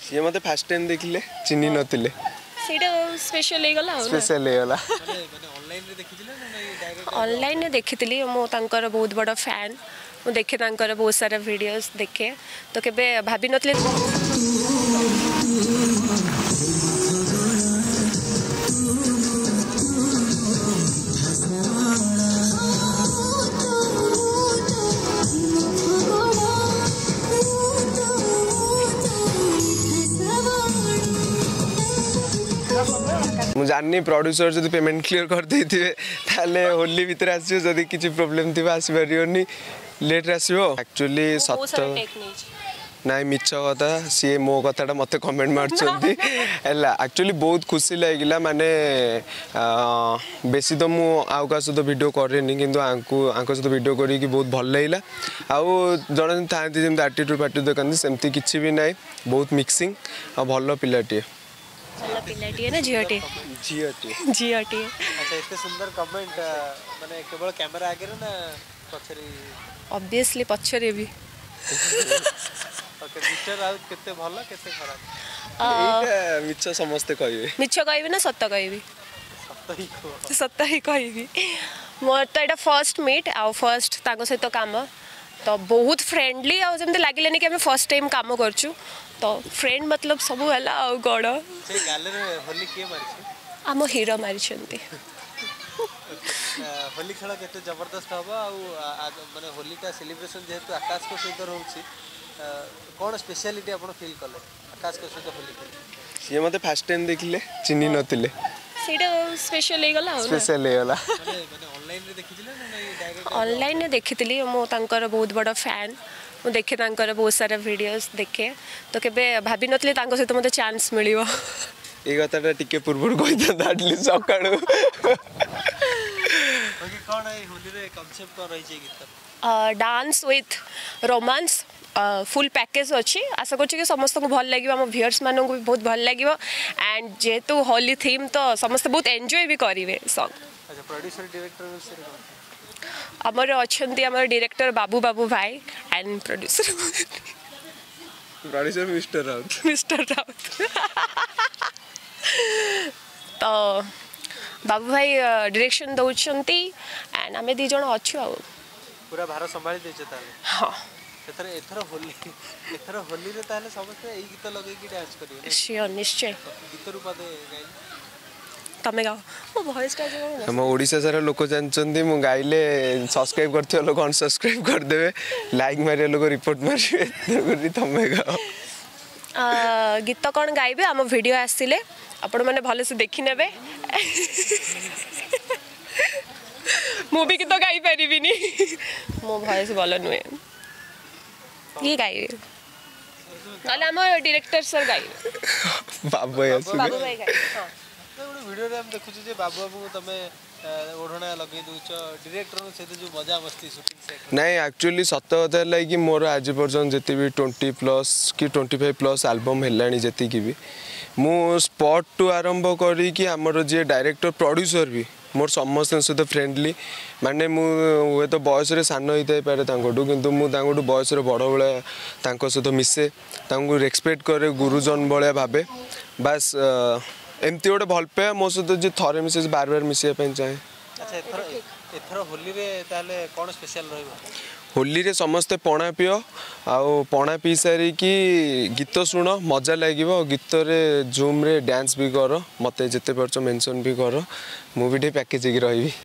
सी मते fast time देखिले चिन्ही नथिले सेटा स्पेशल हे गला स्पेशल हे गला ऑनलाइन रे देखितली मो तांकर बहुत बड़ा फैन मु देखे तांकर बहुत सारा वीडियोस देखे तो केबे भाबी नथले मु जाननी प्रोड्यूसर जदि पेमेंट क्लियर कर देथिबे ताले होली भीतर आसीयो जदि किछि प्रॉब्लम थिबा आसी परियोनी लेट आसीयो एक्चुअली सत्य नाइ मिछ कथा सी मो कथाटा मते कमेंट मारछंती हला एक्चुअली बहुत खुशी लागिला माने बेसी तो मु आउ का सहित वीडियो करेनी किंतु आंको सहित वीडियो करी कि बहुत भल लागला आउ जण थांती जेम एटीट्यूड पार्टी देखंती सेमती किछि भी नाइ बहुत मिक्सिंग आ भल पिलाटी चला पिलाटी ना झियोटी झियोटी अच्छा इतने सुंदर कमेंट माने केवल कैमरा आगे ना पछरी ऑब्वियसली पछरे भी ओके मिस्टर राउत केते भलो केते खराब एटा मिछ समस्त कहबे मिछ कहबे ना सत्य कहबे सत्य ही कहबे मोर तो एटा फर्स्ट मीट आ फर्स्ट ताको सहित काम तो बहुत फ्रेंडली आ जमते लागिलेनी कि हम फर्स्ट टाइम काम करछु तो फ्रेंड मतलब सब हला आ गड से गैलरी होली के मारछि आम हीरो मारिछंती होली खेल केते जबरदस्त हबा आ माने होली का सेलिब्रेशन जेहेतु आकाश को सहित रहउछि कोन स्पेशलिटी आपण फील करले आकाश को सहित होली खेल सी मते फास्ट टाइम देखिले चिन्ही नथिले सेटा स्पेशल हे गला स्पेशल हे गला माने ऑनलाइन रे देखिथिले ना डायरेक्ट ऑनलाइन रे देखितली मो तांकर बहुत बड़ा फैन मु देखे तांकर बहुत सारा वीडियोस देखे तो केबे भाबी नथले तांको सहित मते चांस मिलियो ए कथाटा टिके पूर्वरु कहिता दाटली सकाळू ओके कोन है होली रे कांसेप्ट को रही छै गीत dance with romance full package अच्छी आशा कर समस्त को भल लगे आम व्यूअर्स मानक भी बहुत भल लगे एंड जेहेतु होली थीम तो समस्त बहुत एंजॉय भी करेंगे सॉन्ग अच्छा प्रोड्यूसर डायरेक्टर आमर अच्छा आमर डायरेक्टर बाबू बाबू भाई एंड प्रोड्यूसर मिस्टर राउत तो बाबू भाई डायरेक्शन दौरान एंड आम दी जन अच्छु पूरा भार संभाली देछे ताले हां एथर होली रे ताले समस्त एई गीत लगे कि डांस करियो श्योर निश्चय गीत रूप दे गाई तमे गाओ मो वॉइस का जो हम ओडिसा सारा लोक जानचंदी मु गाइले सब्सक्राइब करथियो लोक अनसब्सक्राइब कर देबे लाइक मारियो लोक रिपोर्ट मारिबे तमे गाओ गीत कौन गाइबे आम वीडियो आसिले आपण माने भले से देखि नेबे मु भी गीत गाई परिबिनी मो वॉइस भलो नुए ये गाइबे नाले आम डायरेक्टर सर गाइबे बाबू भाई गाइबे हां वीडियो रे हम देखु जे बाबू बाबू तमे ओढणा लगे दुच डायरेक्टर से जो मजा मस्ती शूटिंग से नहीं एक्चुअली सत कथा लाइक मोर आज पर्यटन जिते भी 20+ कि 25+ एल्बम हेलानी जति की भी मु स्पॉट टू आरंभ करी कि हमर जे डायरेक्टर प्रोड्यूसर भी मोर समस्त सहित फ्रेंडली माने मु हुए तो बयस रे सान होई पारे तांकोटू किंतु मु तांकोटू बयस रे बड़ बळे तांको सहित मिसे तांको रेस्पेक्ट करे गुरुजन बळे भाबे बस एमती गोटे भल पाए मो सहित जो थरे मिसे बार बार मिसे चाहे अच्छा एथर होली रे ताले कोन स्पेशल रहबो होली रे समस्ते पणा पियो आउ पणा पी सारी कि गीत शुण मजा लगे गीत रे जूम रे डांस भी कर मते जिते पार्छ मेंशन भी कर मु भी पैकेज रही।